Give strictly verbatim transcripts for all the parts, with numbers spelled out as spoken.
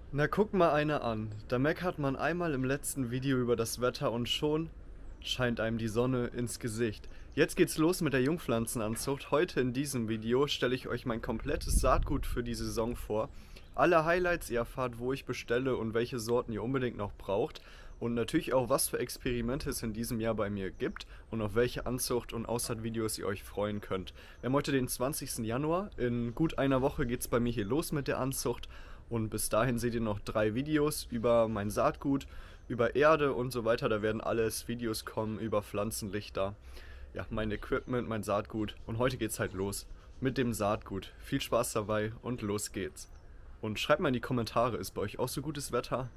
Na, guck mal einer an. Da meckert man einmal im letzten Video über das Wetter und schon scheint einem die Sonne ins Gesicht. Jetzt geht's los mit der Jungpflanzenanzucht. Heute in diesem Video stelle ich euch mein komplettes Saatgut für die Saison vor. Alle Highlights, ihr erfahrt, wo ich bestelle und welche Sorten ihr unbedingt noch braucht. Und natürlich auch, was für Experimente es in diesem Jahr bei mir gibt und auf welche Anzucht- und Aussaatvideos ihr euch freuen könnt. Wir haben heute den zwanzigsten Januar. In gut einer Woche geht's bei mir hier los mit der Anzucht. Und bis dahin seht ihr noch drei Videos über mein Saatgut, über Erde und so weiter. Da werden alles Videos kommen über Pflanzenlichter, ja, mein Equipment, mein Saatgut. Und heute geht's halt los mit dem Saatgut. Viel Spaß dabei und los geht's. Und schreibt mal in die Kommentare, ist bei euch auch so gutes Wetter?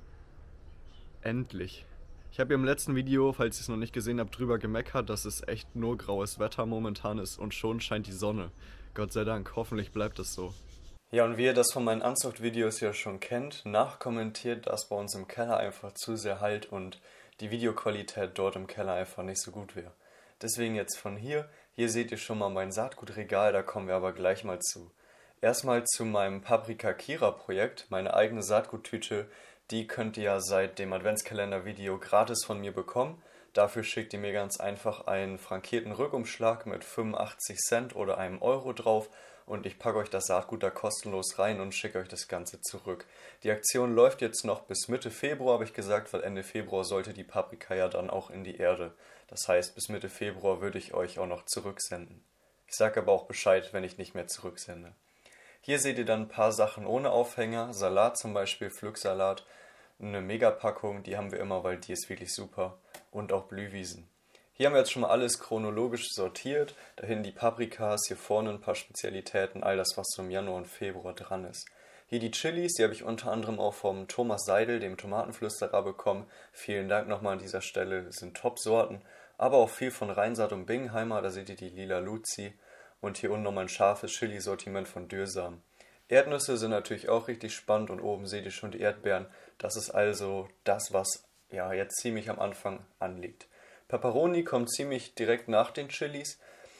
Endlich. Ich habe ja im letzten Video, falls ihr es noch nicht gesehen habt, drüber gemeckert, dass es echt nur graues Wetter momentan ist und schon scheint die Sonne. Gott sei Dank, hoffentlich bleibt es so. Ja, und wie ihr das von meinen Anzuchtvideos ja schon kennt, nachkommentiert, dass bei uns im Keller einfach zu sehr halt und die Videoqualität dort im Keller einfach nicht so gut wäre. Deswegen jetzt von hier. Hier seht ihr schon mal mein Saatgutregal, da kommen wir aber gleich mal zu. Erstmal zu meinem Paprika Kira Projekt, meine eigene Saatguttüte, die könnt ihr ja seit dem Adventskalender-Video gratis von mir bekommen. Dafür schickt ihr mir ganz einfach einen frankierten Rückumschlag mit fünfundachtzig Cent oder einem Euro drauf und ich packe euch das Saatgut da kostenlos rein und schicke euch das Ganze zurück. Die Aktion läuft jetzt noch bis Mitte Februar, habe ich gesagt, weil Ende Februar sollte die Paprika ja dann auch in die Erde. Das heißt, bis Mitte Februar würde ich euch auch noch zurücksenden. Ich sage aber auch Bescheid, wenn ich nicht mehr zurücksende. Hier seht ihr dann ein paar Sachen ohne Aufhänger, Salat zum Beispiel, Pflücksalat, eine Megapackung, die haben wir immer, weil die ist wirklich super, und auch Blühwiesen. Hier haben wir jetzt schon mal alles chronologisch sortiert, da hinten die Paprikas, hier vorne ein paar Spezialitäten, all das, was so im Januar und Februar dran ist. Hier die Chilis, die habe ich unter anderem auch vom Thomas Seidel, dem Tomatenflüsterer, bekommen. Vielen Dank nochmal an dieser Stelle, das sind Top-Sorten, aber auch viel von Reinsaat und Bingenheimer, da seht ihr die lila Luzi. Und hier unten nochmal ein scharfes Chili-Sortiment von Dürrsam. Erdnüsse sind natürlich auch richtig spannend und oben seht ihr schon die Erdbeeren. Das ist also das, was ja jetzt ziemlich am Anfang anliegt. Pepperoni kommt ziemlich direkt nach den Chilis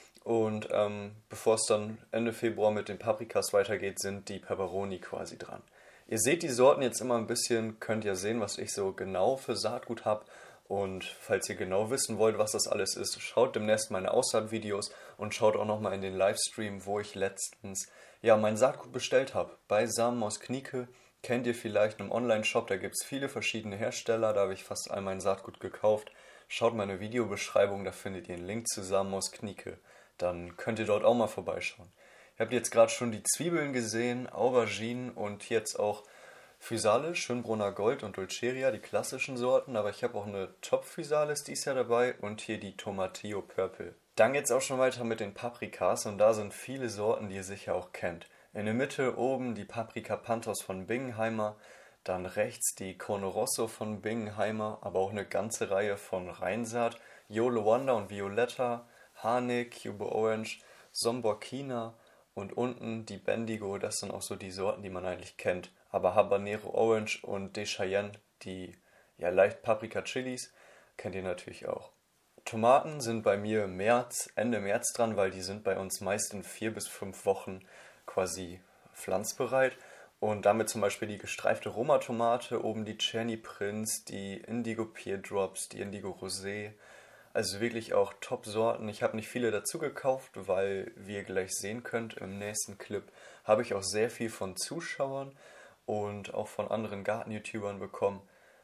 und ähm, bevor es dann Ende Februar mit den Paprikas weitergeht, sind die Pepperoni quasi dran. Ihr seht die Sorten jetzt immer ein bisschen, könnt ihr sehen, was ich so genau für Saatgut habe. Und falls ihr genau wissen wollt, was das alles ist, schaut demnächst meine Aussaatvideos und schaut auch nochmal in den Livestream, wo ich letztens ja mein Saatgut bestellt habe. Bei Samen aus Knieke, kennt ihr vielleicht einen Online-Shop, da gibt es viele verschiedene Hersteller, da habe ich fast all mein Saatgut gekauft. Schaut meine Videobeschreibung, da findet ihr einen Link zu Samen aus Knieke. Dann könnt ihr dort auch mal vorbeischauen. Ihr habt jetzt gerade schon die Zwiebeln gesehen, Auberginen und jetzt auch Physalis, Schönbrunner Gold und Dulceria, die klassischen Sorten, aber ich habe auch eine Top-Physalis dies Jahr dabei und hier die Tomatillo Purple. Dann geht's auch schon weiter mit den Paprikas und da sind viele Sorten, die ihr sicher auch kennt. In der Mitte oben die Paprika Panthos von Bingenheimer, dann rechts die Corno Rosso von Bingenheimer, aber auch eine ganze Reihe von Reinsaat, Yolo Wonder und Violetta, Hane, Cubo Orange, Somborkina und unten die Bendigo, das sind auch so die Sorten, die man eigentlich kennt. Aber Habanero Orange und De Cheyenne, die ja leicht Paprika-Chilis, kennt ihr natürlich auch. Tomaten sind bei mir März, Ende März dran, weil die sind bei uns meist in vier bis fünf Wochen quasi pflanzbereit. Und damit zum Beispiel die gestreifte Roma-Tomate, oben die Cherny Prince, die Indigo Pear Drops, die Indigo Rosé. Also wirklich auch Top-Sorten. Ich habe nicht viele dazu gekauft, weil, wie ihr gleich sehen könnt im nächsten Clip, habe ich auch sehr viel von Zuschauern und auch von anderen Garten-YouTubern bekommen.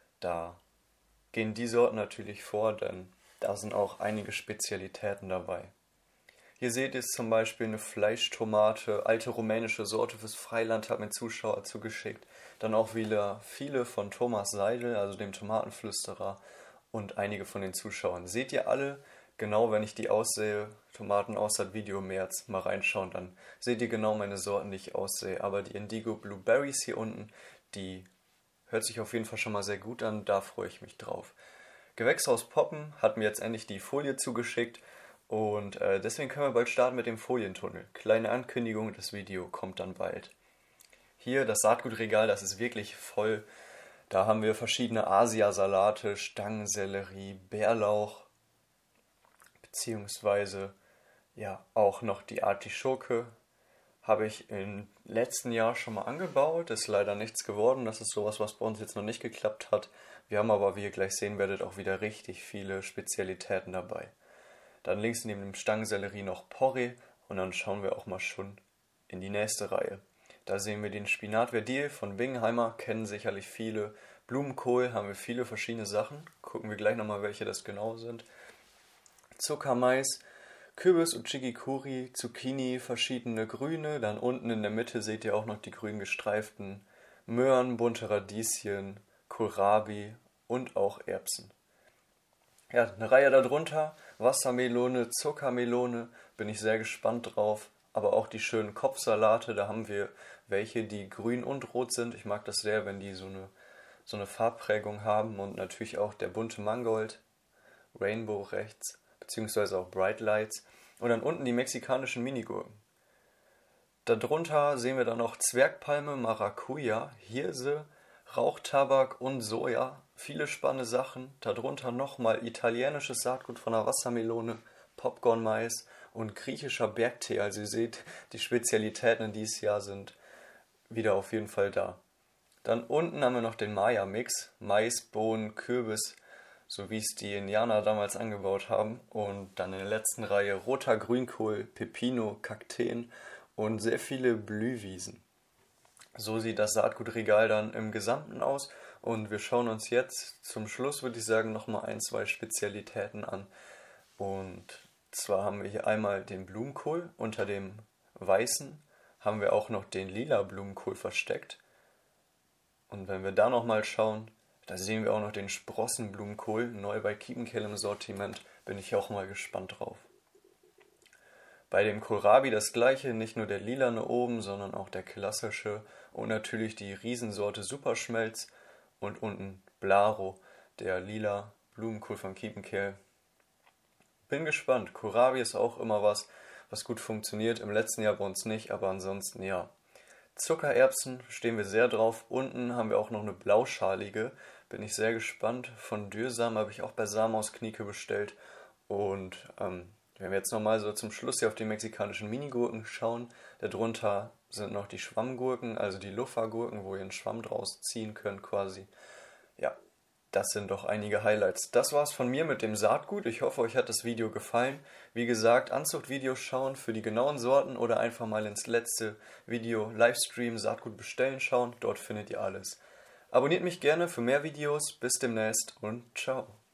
Da gehen die Sorten natürlich vor, denn da sind auch einige Spezialitäten dabei. Hier seht ihr zum Beispiel eine Fleischtomate, alte rumänische Sorte fürs Freiland, hat mir Zuschauer zugeschickt. Dann auch wieder viele von Thomas Seidel, also dem Tomatenflüsterer, und einige von den Zuschauern. Seht ihr alle genau, wenn ich die aussehe, Tomatenaussaat-Video März, mal reinschauen, dann seht ihr genau meine Sorten, die ich aussehe. Aber die Indigo Blueberries hier unten, die hört sich auf jeden Fall schon mal sehr gut an, da freue ich mich drauf. Gewächshaus Poppen hat mir jetzt endlich die Folie zugeschickt und äh, deswegen können wir bald starten mit dem Folientunnel. Kleine Ankündigung, das Video kommt dann bald. Hier das Saatgutregal, das ist wirklich voll. Da haben wir verschiedene Asiasalate, Stangensellerie, Bärlauch, beziehungsweise ja auch noch die Artischoke Habe ich im letzten Jahr schon mal angebaut, ist leider nichts geworden. Das ist sowas, was bei uns jetzt noch nicht geklappt hat. Wir haben aber, wie ihr gleich sehen werdet, auch wieder richtig viele Spezialitäten dabei. Dann links neben dem Stangensellerie noch Porree und dann schauen wir auch mal schon in die nächste Reihe. Da sehen wir den Spinat Verdil von Bingheimer, kennen sicherlich viele. Blumenkohl haben wir viele verschiedene Sachen. Gucken wir gleich nochmal, welche das genau sind. Zuckermais, Kürbis und Chikikuri, Zucchini, verschiedene Grüne. Dann unten in der Mitte seht ihr auch noch die grün gestreiften Möhren, bunte Radieschen, Kohlrabi und auch Erbsen. Ja, eine Reihe darunter, Wassermelone, Zuckermelone, bin ich sehr gespannt drauf. Aber auch die schönen Kopfsalate, da haben wir welche, die grün und rot sind. Ich mag das sehr, wenn die so eine, so eine Farbprägung haben. Und natürlich auch der bunte Mangold, Rainbow rechts, beziehungsweise auch Bright Lights. Und dann unten die mexikanischen Minigurken. Darunter sehen wir dann noch Zwergpalme, Maracuja, Hirse, Rauchtabak und Soja. Viele spannende Sachen. Darunter nochmal italienisches Saatgut von der Wassermelone, Popcorn-Mais und griechischer Bergtee. Also ihr seht, die Spezialitäten in dieses Jahr sind wieder auf jeden Fall da. Dann unten haben wir noch den Maya-Mix. Mais, Bohnen, Kürbis, so wie es die Indianer damals angebaut haben. Und dann in der letzten Reihe roter Grünkohl, Pepino, Kakteen und sehr viele Blühwiesen. So sieht das Saatgutregal dann im Gesamten aus. Und wir schauen uns jetzt zum Schluss, würde ich sagen, nochmal ein, zwei Spezialitäten an. Und zwar haben wir hier einmal den Blumenkohl. Unter dem weißen haben wir auch noch den lila Blumenkohl versteckt. Und wenn wir da nochmal schauen, da sehen wir auch noch den Sprossenblumenkohl. Neu bei Kiepenkehl im Sortiment. Bin ich auch mal gespannt drauf. Bei dem Kohlrabi das gleiche, nicht nur der lilane oben, sondern auch der klassische und natürlich die Riesensorte Superschmelz und unten Blaro, der lila Blumenkohl von Kiepenkehl. Bin gespannt. Kohlrabi ist auch immer was, was gut funktioniert. Im letzten Jahr bei uns nicht, aber ansonsten ja. Zuckererbsen stehen wir sehr drauf. Unten haben wir auch noch eine blauschalige. Bin ich sehr gespannt. Von Dürsamen habe ich auch bei Samen aus Knieke bestellt. Und ähm, wenn wir jetzt nochmal so zum Schluss hier auf die mexikanischen Minigurken schauen, darunter sind noch die Schwammgurken, also die Luffergurken, wo ihr einen Schwamm draus ziehen könnt quasi. Ja, das sind doch einige Highlights. Das war's von mir mit dem Saatgut. Ich hoffe, euch hat das Video gefallen. Wie gesagt, Anzuchtvideos schauen für die genauen Sorten oder einfach mal ins letzte Video Livestream Saatgut bestellen schauen. Dort findet ihr alles. Abonniert mich gerne für mehr Videos. Bis demnächst und ciao.